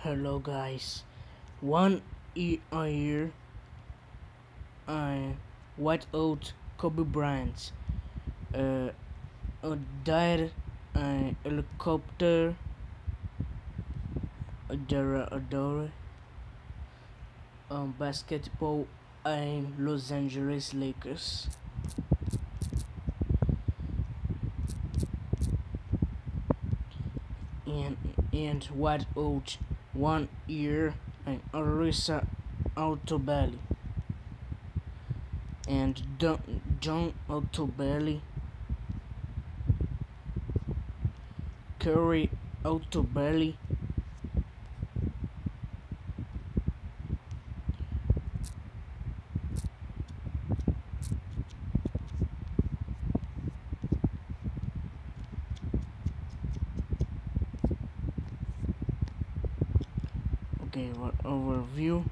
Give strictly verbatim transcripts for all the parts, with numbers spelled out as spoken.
Hello guys. One year a year I white out Kobe Bryant. Uh, uh died uh, helicopter adore adore um basketball in Los Angeles Lakers. And and white out one year and Arisa Altobelli and Don, John Altobelli, Curry Altobelli, okay, what overview.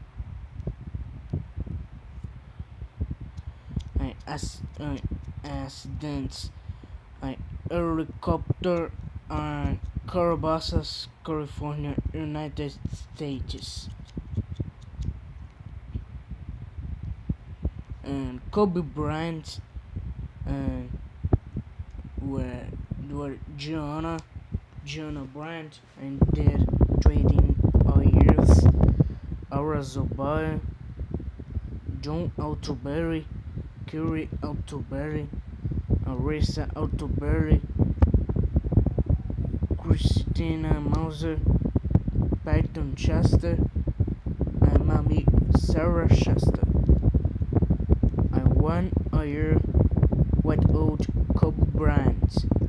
I as uh, accidents. I helicopter on Calabasas, California, United States. And Kobe Bryant and were were Gianna Gianna Bryant and dead trading all years. Arazobaya, John Altobelli, Curry Altobelli, Arisa Altobelli, Christina Mauser, Peyton Chester, and Mommy Sarah Chester. I won a year with old Kobe Bryant.